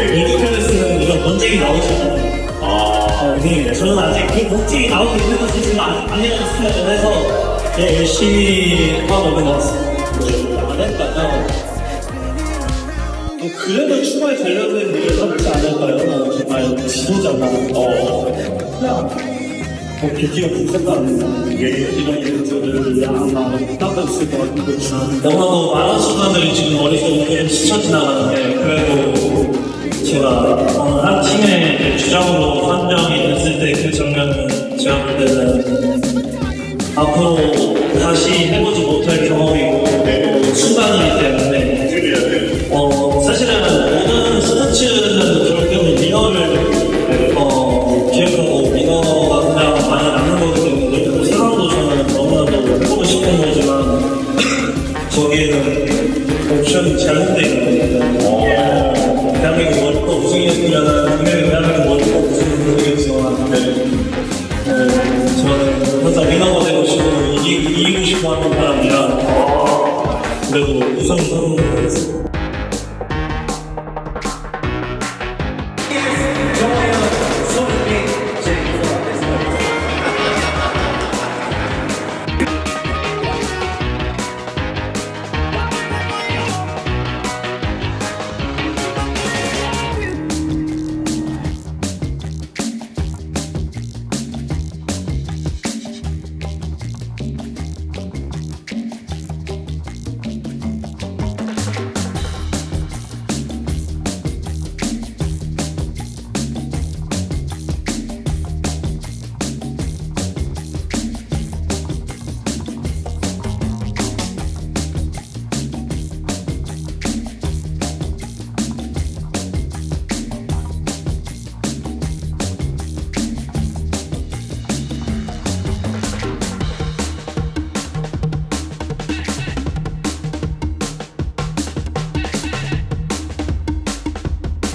월드컵에서는 이런 논쟁이 나오잖아요. 네, 저는 아직 그 논쟁이 나오고 있는 것이 지금 아니었으면 해서 열심히 하고 있는 것 같습니다. 안 했다면 그래도 추가에 달려는 일을 하지 않을까요? 정말 지도자가 그냥 드디어 복잡한 이런 일들을 아마 따뜻했을 것 같은 거지만 너무나도 많은 순간들이 지금 머릿속에 스쳐 지나가는데 그래도 제가 한 팀의 주장으로 선정이 됐을 때 그 장면은 제가 볼 때는 앞으로 다시 해보지 못할 경험이고 순간이기 때문에 사실은 모든 스포츠는 그렇기 때문에 민어를 기억하고 민어가 그냥 많이 남는 거기 때문에 그 상황도 저는 너무나도 해보고 싶은 거지만 거기에는 옵션이 잘못되어 있거든요. 대한민국 월드컵 우승이었으면 분명히 대한민국 월드컵 우승이었지만 저는 항상 민어가 되고 싶고 이기고 싶어 하는 사람이라 그래도 우승 선수를 했습니다.